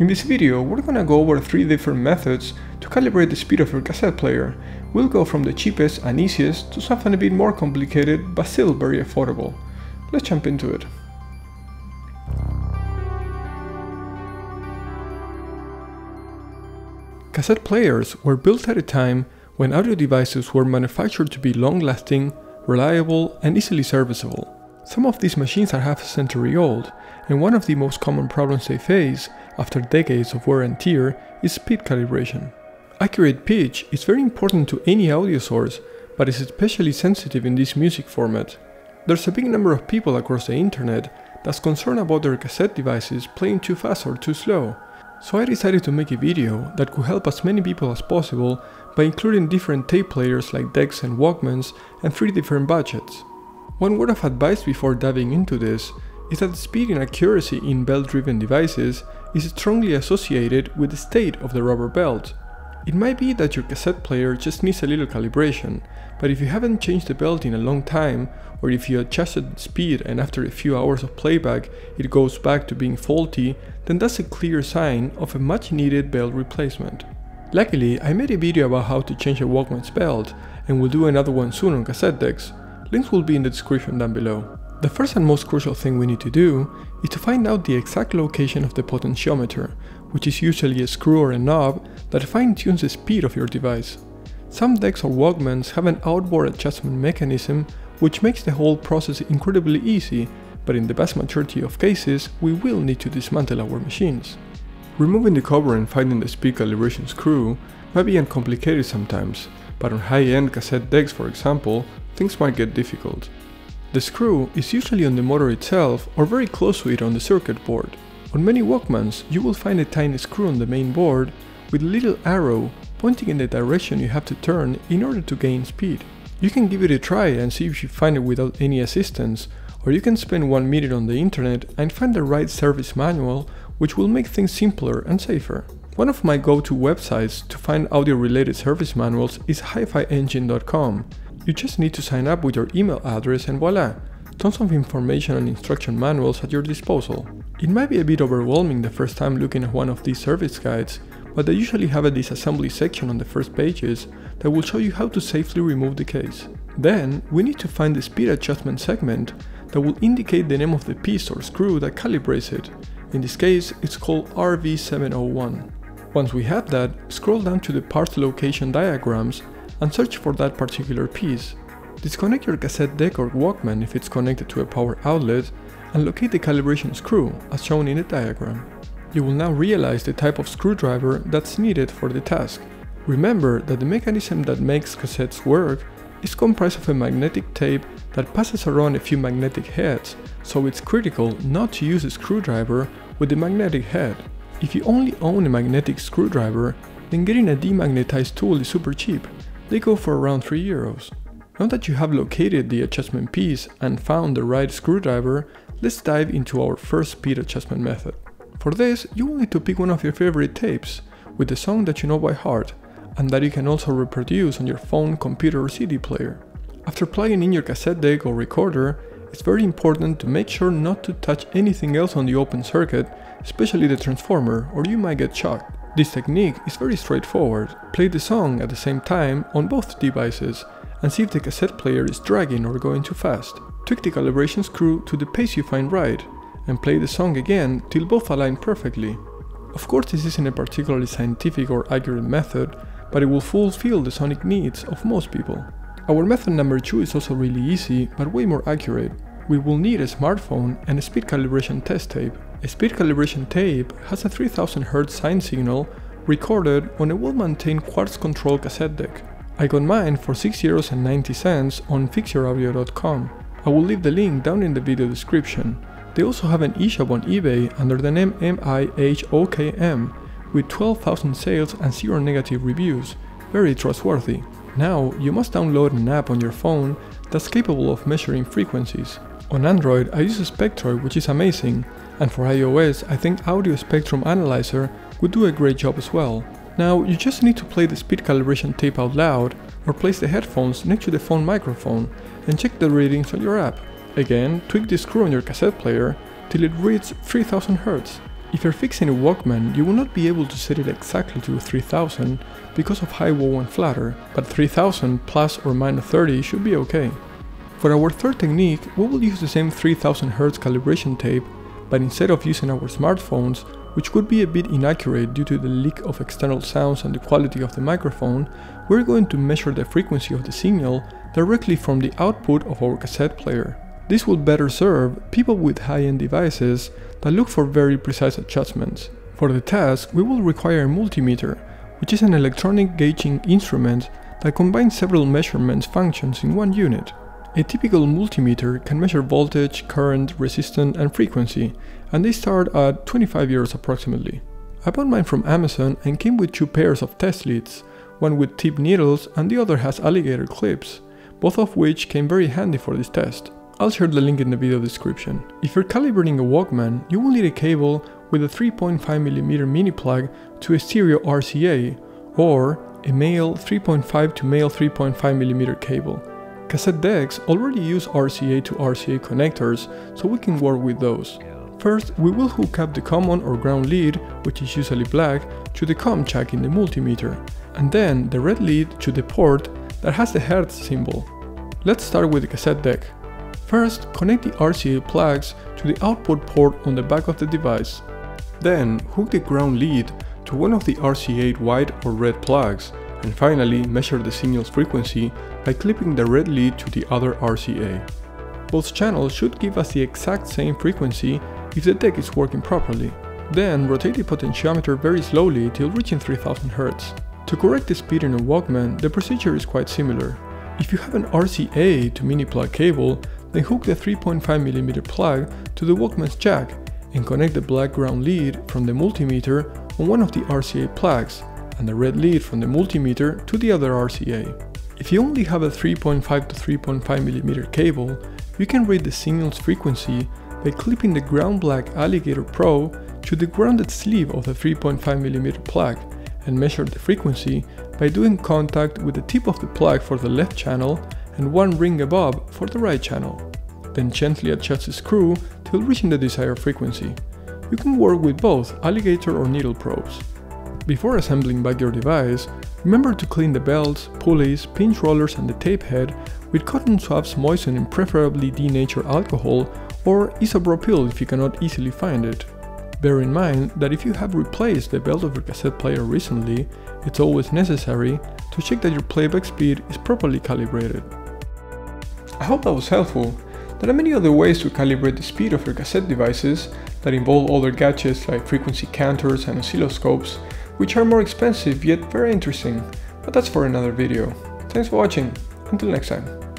In this video, we're gonna go over 3 different methods to calibrate the speed of your cassette player. We'll go from the cheapest and easiest to something a bit more complicated but still very affordable. Let's jump into it. Cassette players were built at a time when audio devices were manufactured to be long-lasting, reliable, and easily serviceable. Some of these machines are half a century old, and one of the most common problems they face, after decades of wear and tear, is speed calibration. Accurate pitch is very important to any audio source, but is especially sensitive in this music format. There's a big number of people across the internet that's concerned about their cassette devices playing too fast or too slow. So I decided to make a video that could help as many people as possible by including different tape players like decks and walkmans and 3 different budgets. One word of advice before diving into this is that the speed and accuracy in belt-driven devices is strongly associated with the state of the rubber belt. It might be that your cassette player just needs a little calibration, but if you haven't changed the belt in a long time, or if you adjusted the speed and after a few hours of playback it goes back to being faulty, then that's a clear sign of a much needed belt replacement. Luckily, I made a video about how to change a Walkman's belt, and we'll do another one soon on cassette decks. Links will be in the description down below. The first and most crucial thing we need to do is to find out the exact location of the potentiometer, which is usually a screw or a knob that fine-tunes the speed of your device. Some decks or Walkmans have an outboard adjustment mechanism which makes the whole process incredibly easy, but in the vast majority of cases we will need to dismantle our machines. Removing the cover and finding the speed calibration screw might be uncomplicated sometimes, but on high-end cassette decks, for example, things might get difficult. The screw is usually on the motor itself or very close to it on the circuit board. On many Walkmans, you will find a tiny screw on the main board with a little arrow pointing in the direction you have to turn in order to gain speed. You can give it a try and see if you find it without any assistance, or you can spend 1 minute on the internet and find the right service manual, which will make things simpler and safer. One of my go-to websites to find audio-related service manuals is hifiengine.com. You just need to sign up with your email address and voila! Tons of information and instruction manuals at your disposal. It might be a bit overwhelming the first time looking at one of these service guides, but they usually have a disassembly section on the first pages that will show you how to safely remove the case. Then, we need to find the speed adjustment segment that will indicate the name of the piece or screw that calibrates it. In this case, it's called RV701. Once we have that, scroll down to the parts location diagrams and search for that particular piece. Disconnect your cassette deck or Walkman if it's connected to a power outlet and locate the calibration screw as shown in the diagram. You will now realize the type of screwdriver that's needed for the task. Remember that the mechanism that makes cassettes work is comprised of a magnetic tape that passes around a few magnetic heads, so it's critical not to use a screwdriver with the magnetic head. If you only own a magnetic screwdriver, then getting a demagnetized tool is super cheap. They go for around €3. Now that you have located the adjustment piece and found the right screwdriver, let's dive into our first speed adjustment method. For this, you will need to pick one of your favorite tapes, with the song that you know by heart, and that you can also reproduce on your phone, computer or CD player. After plugging in your cassette deck or recorder, it's very important to make sure not to touch anything else on the open circuit, especially the transformer, or you might get shocked. This technique is very straightforward. Play the song at the same time on both devices and see if the cassette player is dragging or going too fast. Tweak the calibration screw to the pace you find right, and play the song again till both align perfectly. Of course, this isn't a particularly scientific or accurate method, but it will fulfill the sonic needs of most people. Our method number 2 is also really easy, but way more accurate. We will need a smartphone and a speed calibration test tape. A speed calibration tape has a 3000 Hz sine signal recorded on a well-maintained quartz control cassette deck. I got mine for €6.90 on fixyouraudio.com. I will leave the link down in the video description. They also have an eShop on eBay under the name MIHOKM with 12,000 sales and 0 negative reviews. Very trustworthy. Now, you must download an app on your phone that's capable of measuring frequencies. On Android, I use Spectroid, which is amazing, and for iOS, I think Audio Spectrum Analyzer would do a great job as well. Now, you just need to play the speed calibration tape out loud, or place the headphones next to the phone microphone, and check the readings on your app. Again, tweak the screw on your cassette player till it reads 3000 Hz. If you're fixing a Walkman, you will not be able to set it exactly to 3000 because of high wall and flatter, but 3000 plus or minus 30 should be okay. For our third technique, we will use the same 3000 Hz calibration tape, but instead of using our smartphones, which could be a bit inaccurate due to the leak of external sounds and the quality of the microphone, we're going to measure the frequency of the signal directly from the output of our cassette player. This will better serve people with high-end devices that look for very precise adjustments. For the task, we will require a multimeter, which is an electronic gauging instrument that combines several measurements functions in one unit. A typical multimeter can measure voltage, current, resistance, and frequency, and they start at 25 euros approximately. I bought mine from Amazon and came with two pairs of test leads, one with tip needles and the other has alligator clips, both of which came very handy for this test. I'll share the link in the video description. If you're calibrating a Walkman, you will need a cable with a 3.5mm mini plug to a stereo RCA, or a male 3.5 to male 3.5mm cable. Cassette decks already use RCA to RCA connectors, so we can work with those. First, we will hook up the common or ground lead, which is usually black, to the COM jack in the multimeter, and then the red lead to the port that has the Hertz symbol. Let's start with the cassette deck. First, connect the RCA plugs to the output port on the back of the device. Then, hook the ground lead to one of the RCA white or red plugs, and finally measure the signal's frequency by clipping the red lead to the other RCA. Both channels should give us the exact same frequency if the deck is working properly. Then rotate the potentiometer very slowly till reaching 3000 Hz. To correct the speed in a Walkman, the procedure is quite similar. If you have an RCA to mini plug cable, then hook the 3.5mm plug to the Walkman's jack and connect the black ground lead from the multimeter on one of the RCA plugs and the red lead from the multimeter to the other RCA. If you only have a 3.5 to 3.5mm cable, you can read the signal's frequency by clipping the ground black alligator probe to the grounded sleeve of the 3.5mm plug and measure the frequency by doing contact with the tip of the plug for the left channel and one ring above for the right channel. Then gently adjust the screw till reaching the desired frequency. You can work with both alligator or needle probes. Before assembling back your device, remember to clean the belts, pulleys, pinch rollers and the tape head with cotton swabs moistened in preferably denatured alcohol or isopropyl if you cannot easily find it. Bear in mind that if you have replaced the belt of your cassette player recently, it's always necessary to check that your playback speed is properly calibrated. I hope that was helpful. There are many other ways to calibrate the speed of your cassette devices that involve other gadgets like frequency counters and oscilloscopes, which are more expensive yet very interesting, but that's for another video. Thanks for watching, until next time.